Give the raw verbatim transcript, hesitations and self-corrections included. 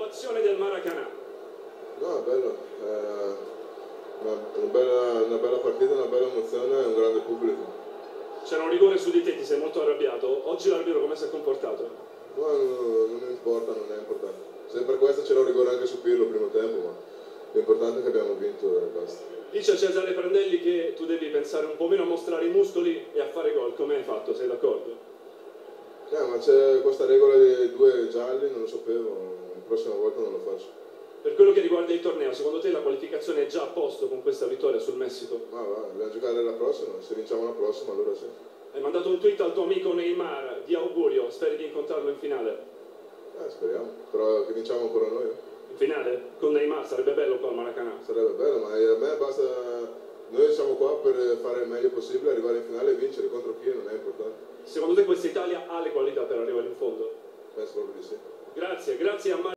l'ovazione del Maracanã. No, è bello, è una, una, bella, una bella partita, una bella emozione e un grande pubblico. C'era un rigore su di te, ti sei molto arrabbiato. Oggi l'arbitro come si è comportato? No, non, non mi importa, non è importante. Se per questo c'era un rigore anche su Pirlo il primo tempo, ma l'importante è che abbiamo vinto e basta. Dice Cesare Prandelli che tu devi pensare un po' meno a mostrare i muscoli e a fare gol. Come hai fatto? Sei d'accordo? Eh, ma c'è questa regola dei due gialli, non lo sapevo, la prossima volta non lo faccio. Per quello che riguarda il torneo, secondo te la qualificazione è già a posto con questa vittoria sul Messico? Ma va, dobbiamo giocare la prossima, se vinciamo la prossima allora sì. Hai mandato un tweet al tuo amico Neymar, di augurio, speri di incontrarlo in finale? Eh, speriamo, però che vinciamo ancora noi. In finale? Con Neymar sarebbe bello qua al Maracanã. Sarebbe bello, ma a me basta, noi siamo qua per fare il meglio possibile, arrivare in finale e vincere, contro chi non è importante. Secondo te questa Italia ha le qualità per arrivare in fondo? Penso proprio di sì. Grazie, grazie a Mario.